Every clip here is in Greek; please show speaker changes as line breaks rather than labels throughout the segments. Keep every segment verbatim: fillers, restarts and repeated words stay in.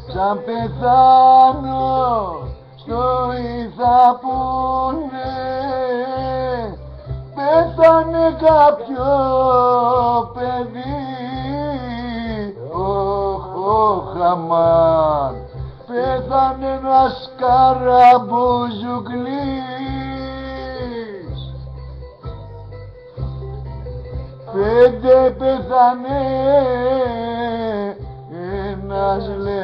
σαν πεθάνω στο ή θα πούνε πέθανε κάποιο παιδί. Οχ, οχ, αμάν, πέθανε ένας καραμπουζουκλής. Πέντε πέθανε ένας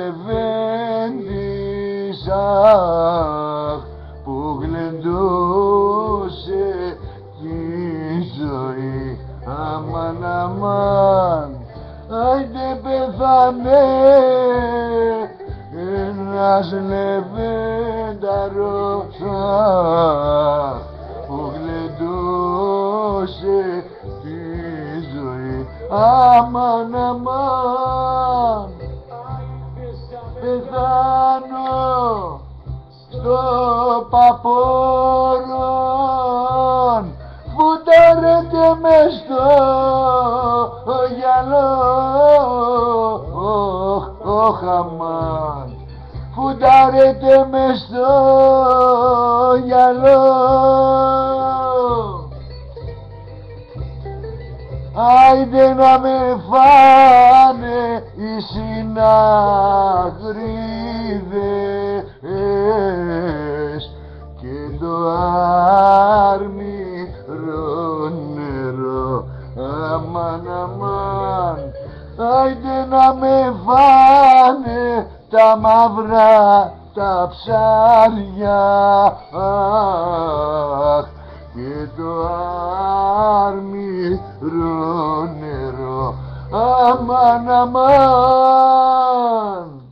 λεβέντης, αχ, που γλεντούσε τη ζωή. Αμάν, αμάν, άιντε πέθανε ένας λεβένταρος, αχ, που γλεντούσε τη ζωή. Αμάν, αμάν, πεθάνω στο Παπόρον, φουτάρετε μες στο γυαλό. Οχ, οχ, αμάν, φουτάρετε μες στο γυαλό. Άιντε να με φάνε οι συναγρίδες και το άρμυρο νερό. Αμάν, αμάν, άιντε να με φάνε τα μαύρα τα ψάρια, αχ, και το άρμυρο νερό. Αμάν, αμάν.